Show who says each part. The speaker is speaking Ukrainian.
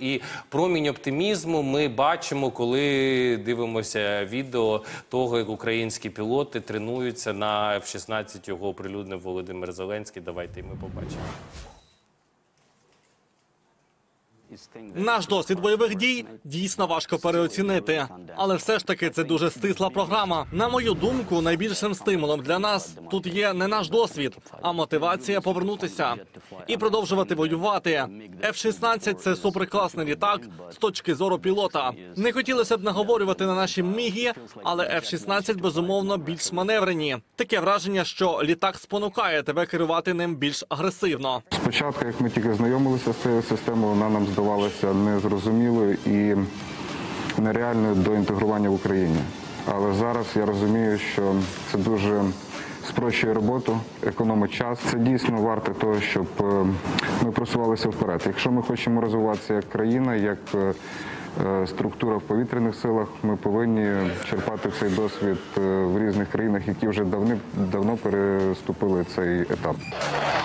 Speaker 1: І промінь оптимізму ми бачимо, коли дивимося відео того, як українські пілоти тренуються на F-16, його оприлюднив Володимир Зеленський. Давайте і ми побачимо.
Speaker 2: Наш досвід бойових дій дійсно важко переоцінити. Але все ж таки це дуже стисла програма. На мою думку, найбільшим стимулом для нас тут є не наш досвід, а мотивація повернутися і продовжувати воювати. F-16 – це суперкласний літак з точки зору пілота. Не хотілося б наговорювати на наші міги, але F-16, безумовно, більш маневрені. Таке враження, що літак спонукає тебе керувати ним більш агресивно.
Speaker 3: Спочатку, як ми тільки знайомилися з цією системою, вона нам здавалася незрозумілою і нереальною до інтегрування в Україні. Але зараз я розумію, що це дуже спрощує роботу, економить час. Це дійсно варте того, щоб ми просувалися вперед. Якщо ми хочемо розвиватися як країна, як структура в повітряних силах, ми повинні черпати цей досвід в різних країнах, які вже давно переступили цей етап.